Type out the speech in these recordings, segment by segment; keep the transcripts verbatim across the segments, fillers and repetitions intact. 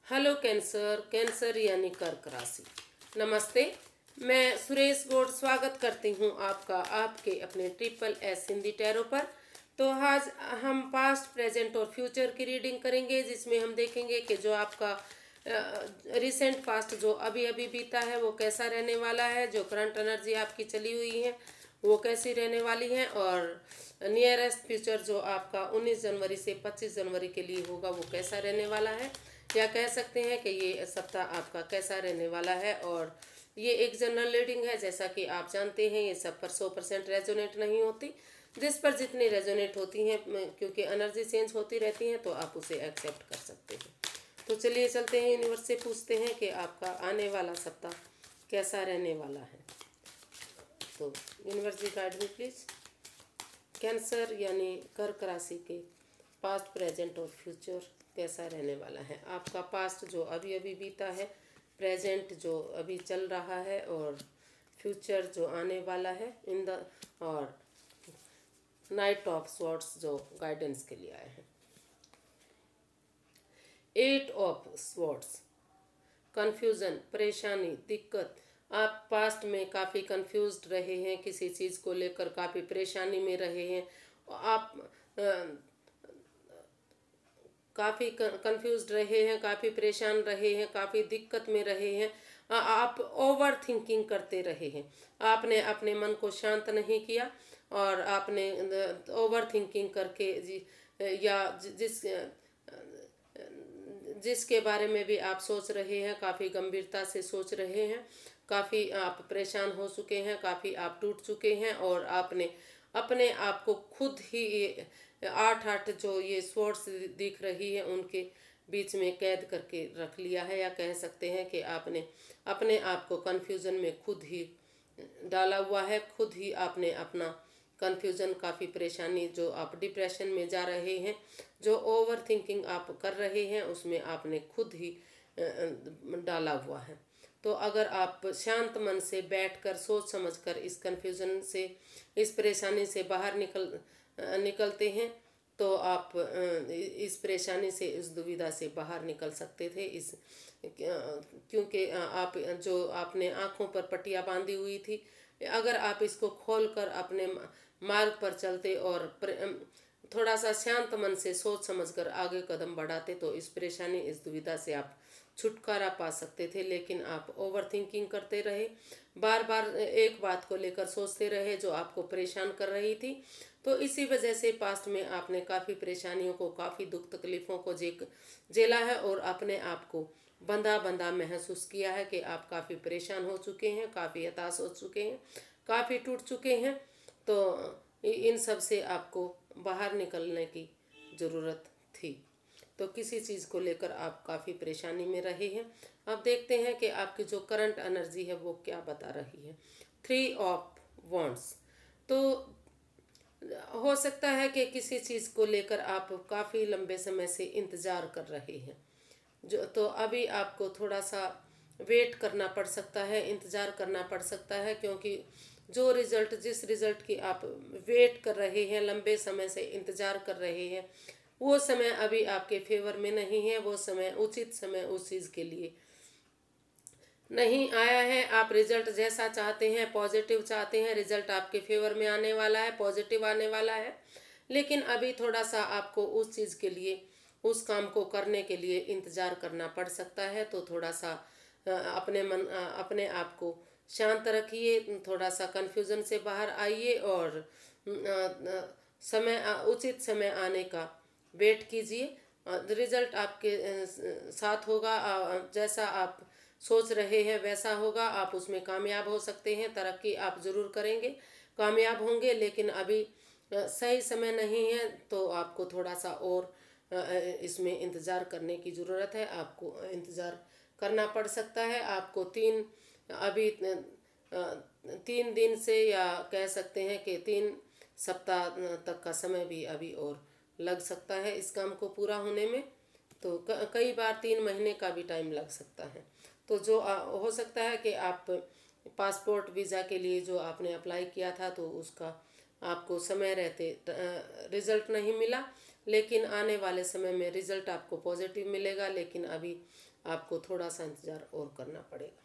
Hello cancer cancer यानी कर्क राशि। नमस्ते, मैं सुरेश गौड़ स्वागत करती हूँ आपका आपके अपने ट्रिपल एस हिंदी टैरो पर। तो आज हम पास्ट प्रेजेंट और फ्यूचर की रीडिंग करेंगे, जिसमें हम देखेंगे कि जो आपका रिसेंट पास्ट जो अभी अभी बीता है वो कैसा रहने वाला है, जो करंट एनर्जी आपकी चली हुई है वो कैसी रहने वाली है, और नियरेस्ट फ्यूचर जो आपका उन्नीस जनवरी से पच्चीस जनवरी के लिए होगा वो कैसा रहने वाला है, या कह सकते हैं कि ये सप्ताह आपका कैसा रहने वाला है। और ये एक जनरल रीडिंग है, जैसा कि आप जानते हैं ये सब पर सौ परसेंट रेजोनेट नहीं होती, जिस पर जितनी रेजोनेट होती हैं, क्योंकि एनर्जी चेंज होती रहती हैं तो आप उसे एक्सेप्ट कर सकते हैं। तो चलिए चलते हैं यूनिवर्स से पूछते हैं कि आपका आने वाला सप्ताह कैसा रहने वाला है। तो universe ji guide me please. Cancer यानी कर्क राशि के पास्ट प्रेजेंट और फ्यूचर कैसा रहने वाला है। आपका पास्ट जो अभी अभी बीता है, प्रेजेंट जो अभी चल रहा है, और फ्यूचर जो आने वाला है इन द और नाइट ऑफ स्वॉर्ड्स जो गाइडेंस के लिए आए हैं। एट ऑफ स्वॉर्ड्स, कंफ्यूजन, परेशानी, दिक्कत। आप पास्ट में काफ़ी कंफ्यूज्ड रहे हैं, किसी चीज़ को लेकर काफ़ी परेशानी में रहे हैं, आप काफ़ी कंफ्यूज्ड रहे हैं, काफ़ी परेशान रहे हैं, काफ़ी दिक्कत में रहे हैं, आ, आप ओवर थिंकिंग करते रहे हैं, आपने अपने मन को शांत नहीं किया और आपने ओवर थिंकिंग करके जी या जिस जिसके बारे में भी आप सोच रहे हैं काफ़ी गंभीरता से सोच रहे हैं, काफ़ी आप परेशान हो चुके हैं, काफ़ी आप टूट चुके हैं, और आपने अपने आप को खुद ही आठ आठ जो ये स्वॉर्ड्स दिख रही है उनके बीच में कैद करके रख लिया है, या कह सकते हैं कि आपने अपने आप को कन्फ्यूज़न में खुद ही डाला हुआ है, खुद ही आपने अपना कन्फ्यूज़न, काफ़ी परेशानी, जो आप डिप्रेशन में जा रहे हैं, जो ओवर थिंकिंग आप कर रहे हैं, उसमें आपने खुद ही डाला हुआ है। तो अगर आप शांत मन से बैठकर सोच समझकर इस कन्फ्यूज़न से, इस परेशानी से बाहर निकल निकलते हैं तो आप इस परेशानी से, इस दुविधा से बाहर निकल सकते थे। इस क्योंकि आप जो आपने आँखों पर पट्टियाँ बांधी हुई थी, अगर आप इसको खोलकर अपने मार्ग पर चलते और थोड़ा सा शांत मन से सोच समझकर आगे कदम बढ़ाते तो इस परेशानी, इस दुविधा से आप छुटकारा पा सकते थे। लेकिन आप ओवर थिंकिंग करते रहे, बार बार एक बात को लेकर सोचते रहे जो आपको परेशान कर रही थी। तो इसी वजह से पास्ट में आपने काफ़ी परेशानियों को, काफ़ी दुख तकलीफ़ों को जेक झेला है, और अपने आप को बंधा बंधा महसूस किया है कि आप काफ़ी परेशान हो चुके हैं, काफ़ी हताश हो चुके हैं, काफ़ी टूट चुके हैं। तो इन सब से आपको बाहर निकलने की ज़रूरत थी। तो किसी चीज़ को लेकर आप काफ़ी परेशानी में रहे हैं। अब देखते हैं कि आपकी जो करंट एनर्जी है वो क्या बता रही है। थ्री ऑफ वॉन्ड्स, तो हो सकता है कि किसी चीज़ को लेकर आप काफ़ी लंबे समय से इंतज़ार कर रहे हैं, जो तो अभी आपको थोड़ा सा वेट करना पड़ सकता है, इंतज़ार करना पड़ सकता है, क्योंकि जो रिज़ल्ट, जिस रिज़ल्ट की आप वेट कर रहे हैं, लंबे समय से इंतज़ार कर रहे हैं, वो समय अभी आपके फेवर में नहीं है। वो समय, उचित समय उस चीज़ के लिए नहीं आया है। आप रिजल्ट जैसा चाहते हैं, पॉजिटिव चाहते हैं, रिजल्ट आपके फेवर में आने वाला है, पॉजिटिव आने वाला है, लेकिन अभी थोड़ा सा आपको उस चीज़ के लिए, उस काम को करने के लिए इंतज़ार करना पड़ सकता है। तो थोड़ा सा अपने मन, अपने आप को शांत रखिए, थोड़ा सा कन्फ्यूज़न से बाहर आइए, और समय, उचित समय आने का वेट कीजिए। रिजल्ट आपके साथ होगा, जैसा आप सोच रहे हैं वैसा होगा, आप उसमें कामयाब हो सकते हैं, तरक्की आप ज़रूर करेंगे, कामयाब होंगे, लेकिन अभी सही समय नहीं है। तो आपको थोड़ा सा और इसमें इंतज़ार करने की ज़रूरत है, आपको इंतज़ार करना पड़ सकता है। आपको तीन अभी तीन दिन से, या कह सकते हैं कि तीन सप्ताह तक का समय भी अभी और लग सकता है इस काम को पूरा होने में। तो कई बार तीन महीने का भी टाइम लग सकता है। तो जो आ, हो सकता है कि आप पासपोर्ट वीज़ा के लिए जो आपने अप्लाई किया था तो उसका आपको समय रहते रिज़ल्ट नहीं मिला, लेकिन आने वाले समय में रिजल्ट आपको पॉजिटिव मिलेगा, लेकिन अभी आपको थोड़ा सा इंतज़ार और करना पड़ेगा।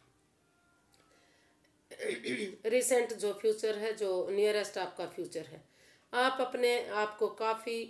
रिसेंट जो फ्यूचर है, जो नियरेस्ट आपका फ्यूचर है, आप अपने आप को काफ़ी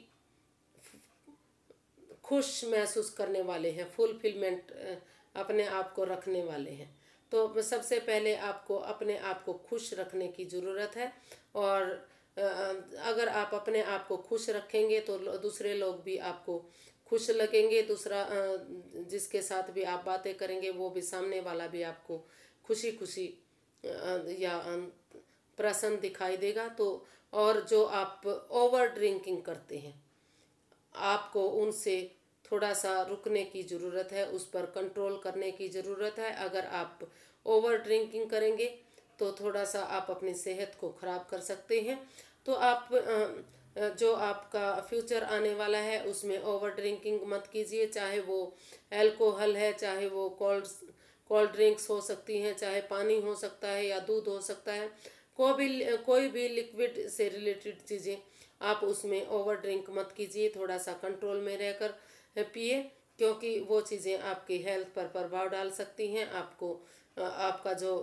खुश महसूस करने वाले हैं, फुलफिलमेंट अपने आप को रखने वाले हैं। तो सबसे पहले आपको अपने आप को खुश रखने की ज़रूरत है, और अगर आप अपने आप को खुश रखेंगे तो दूसरे लोग भी आपको खुश लगेंगे। दूसरा जिसके साथ भी आप बातें करेंगे वो भी, सामने वाला भी आपको खुशी खुशी या प्रसन्न दिखाई देगा। तो और जो आप ओवर ड्रिंकिंग करते हैं, आपको उनसे थोड़ा सा रुकने की ज़रूरत है, उस पर कंट्रोल करने की ज़रूरत है। अगर आप ओवर ड्रिंकिंग करेंगे तो थोड़ा सा आप अपनी सेहत को ख़राब कर सकते हैं। तो आप जो आपका फ्यूचर आने वाला है उसमें ओवर ड्रिंकिंग मत कीजिए, चाहे वो अल्कोहल है, चाहे वो कोल्ड कोल्ड ड्रिंक्स हो सकती हैं, चाहे पानी हो सकता है या दूध हो सकता है, कोई भी कोई भी लिक्विड से रिलेटेड चीज़ें आप उसमें ओवर ड्रिंक मत कीजिए। थोड़ा सा कंट्रोल में रहकर पिए, क्योंकि वो चीज़ें आपकी हेल्थ पर प्रभाव डाल सकती हैं। आपको आपका जो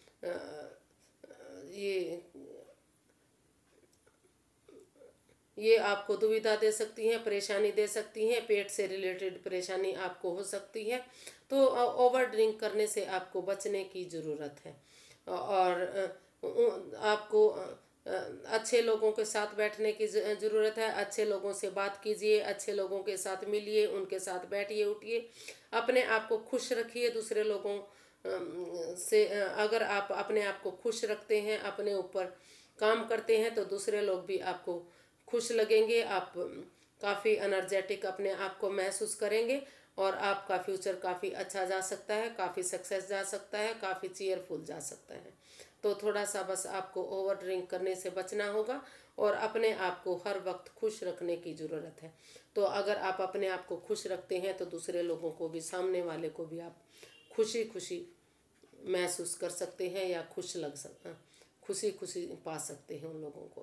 ये ये आपको दुविधा दे सकती हैं, परेशानी दे सकती हैं, पेट से रिलेटेड परेशानी आपको हो सकती है। तो ओवर ड्रिंक करने से आपको बचने की ज़रूरत है, और आपको अच्छे लोगों के साथ बैठने की ज़रूरत है। अच्छे लोगों से बात कीजिए, अच्छे लोगों के साथ मिलिए, उनके साथ बैठिए उठिए, अपने आप को खुश रखिए। दूसरे लोगों से अगर आप अपने आप को खुश रखते हैं, अपने ऊपर काम करते हैं, तो दूसरे लोग भी आपको खुश लगेंगे। आप काफ़ी एनर्जेटिक अपने आप को महसूस करेंगे, और आपका फ्यूचर काफ़ी अच्छा जा सकता है, काफ़ी सक्सेस जा सकता है, काफ़ी चीयरफुल जा सकता है। तो थोड़ा सा बस आपको ओवर ड्रिंक करने से बचना होगा, और अपने आप को हर वक्त खुश रखने की ज़रूरत है। तो अगर आप अपने आप को खुश रखते हैं तो दूसरे लोगों को भी, सामने वाले को भी आप खुशी खुशी महसूस कर सकते हैं, या खुश लग सकते खुशी खुशी पा सकते हैं उन लोगों को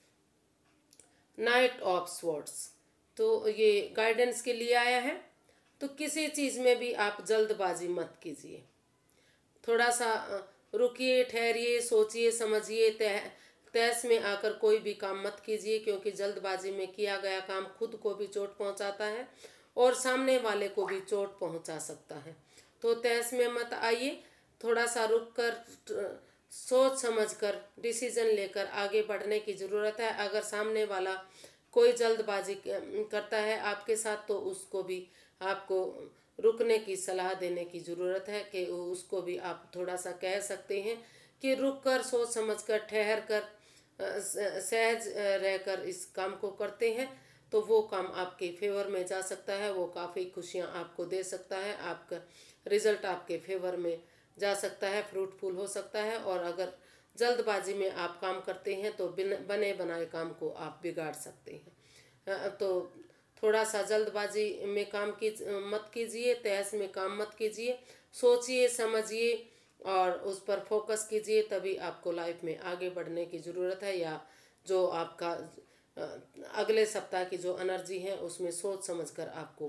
भी। नाइट ऑफ स्वॉर्ड्स, तो ये गाइडेंस के लिए आया है। तो किसी चीज़ में भी आप जल्दबाजी मत कीजिए, थोड़ा सा रुकिए, ठहरिए, सोचिए, समझिए, तह तहस में आकर कोई भी काम मत कीजिए, क्योंकि जल्दबाजी में किया गया काम खुद को भी चोट पहुंचाता है और सामने वाले को भी चोट पहुंचा सकता है। तो तहस में मत आइए, थोड़ा सा रुक कर सोच समझकर डिसीजन लेकर आगे बढ़ने की ज़रूरत है। अगर सामने वाला कोई जल्दबाजी करता है आपके साथ, तो उसको भी आपको रुकने की सलाह देने की ज़रूरत है, कि उसको भी आप थोड़ा सा कह सकते हैं कि रुक कर, सोच समझ कर, ठहर कर, सहज रहकर इस काम को करते हैं तो वो काम आपके फेवर में जा सकता है, वो काफ़ी खुशियाँ आपको दे सकता है, आपका रिजल्ट आपके फेवर में जा सकता है, फ्रूटफुल हो सकता है। और अगर जल्दबाजी में आप काम करते हैं तो बिन बने बनाए काम को आप बिगाड़ सकते हैं। तो थोड़ा सा जल्दबाजी में काम की मत कीजिए, तहस में काम मत कीजिए, सोचिए, समझिए और उस पर फोकस कीजिए, तभी आपको लाइफ में आगे बढ़ने की ज़रूरत है। या जो आपका अगले सप्ताह की जो एनर्जी है उसमें सोच समझकर आपको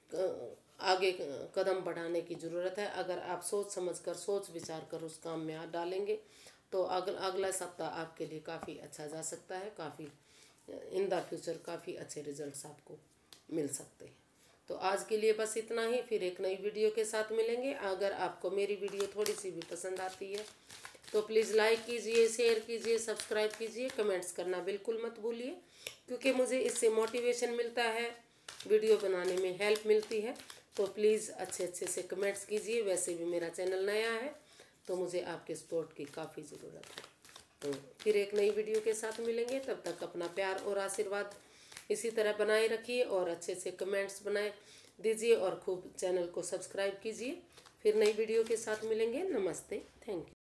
आगे कदम बढ़ाने की ज़रूरत है। अगर आप सोच समझकर, सोच विचार कर उस काम में हाथ डालेंगे तो अगला अगला सप्ताह आपके लिए काफ़ी अच्छा जा सकता है, काफ़ी इन द फ्यूचर काफ़ी अच्छे रिजल्ट्स आपको मिल सकते हैं। तो आज के लिए बस इतना ही, फिर एक नई वीडियो के साथ मिलेंगे। अगर आपको मेरी वीडियो थोड़ी सी भी पसंद आती है तो प्लीज़ लाइक कीजिए, शेयर कीजिए, सब्सक्राइब कीजिए, कमेंट्स करना बिल्कुल मत भूलिए, क्योंकि मुझे इससे मोटिवेशन मिलता है, वीडियो बनाने में हेल्प मिलती है। तो प्लीज़ अच्छे अच्छे से कमेंट्स कीजिए। वैसे भी मेरा चैनल नया है तो मुझे आपके सपोर्ट की काफ़ी ज़रूरत है। तो फिर एक नई वीडियो के साथ मिलेंगे, तब तक अपना प्यार और आशीर्वाद इसी तरह बनाए रखिए और अच्छे से कमेंट्स बनाए दीजिए और खूब चैनल को सब्सक्राइब कीजिए। फिर नई वीडियो के साथ मिलेंगे। नमस्ते, थैंक यू।